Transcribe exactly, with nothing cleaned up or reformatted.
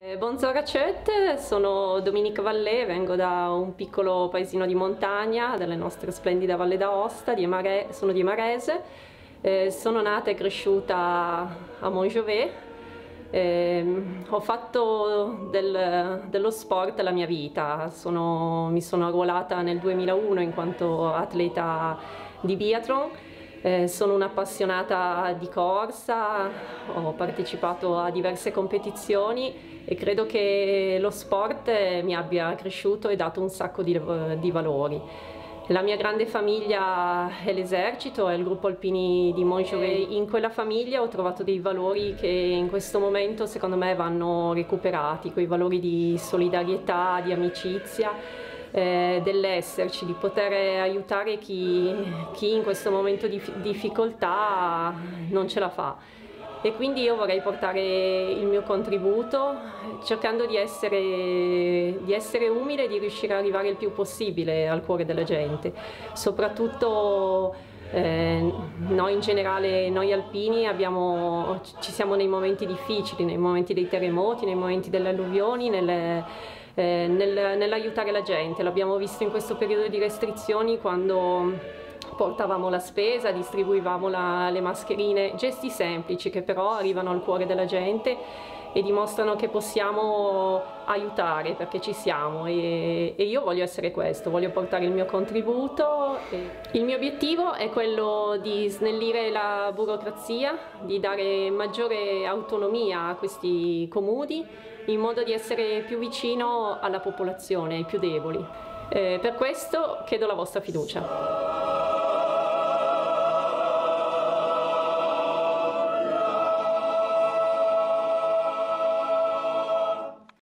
Bonjour Racette, sono Dominique Vallée, vengo da un piccolo paesino di montagna della nostra splendida Valle d'Aosta, di Emare- sono di Emarese, eh, sono nata e cresciuta a Montjovet. Eh, ho fatto del- dello sport la mia vita. Sono- mi sono arruolata nel duemilauno in quanto atleta di biathlon. Eh, sono un'appassionata di corsa, ho partecipato a diverse competizioni e credo che lo sport mi abbia cresciuto e dato un sacco di, di valori. La mia grande famiglia è l'esercito, è il gruppo alpini di Montjovet. In quella famiglia ho trovato dei valori che in questo momento secondo me vanno recuperati, quei valori di solidarietà, di amicizia, eh, dell'esserci, di poter aiutare chi, chi in questo momento di difficoltà non ce la fa. E quindi io vorrei portare il mio contributo cercando di essere, di essere umile e di riuscire ad arrivare il più possibile al cuore della gente. Soprattutto eh, noi in generale, noi alpini, abbiamo, ci siamo nei momenti difficili, nei momenti dei terremoti, nei momenti delle alluvioni, nelle, eh, nel, nell'aiutare la gente. L'abbiamo visto in questo periodo di restrizioni quando portavamo la spesa, distribuivamo la, le mascherine, gesti semplici che però arrivano al cuore della gente e dimostrano che possiamo aiutare perché ci siamo e, e io voglio essere questo, voglio portare il mio contributo. Il mio obiettivo è quello di snellire la burocrazia, di dare maggiore autonomia a questi comuni in modo di essere più vicino alla popolazione, ai più deboli. Eh, per questo chiedo la vostra fiducia.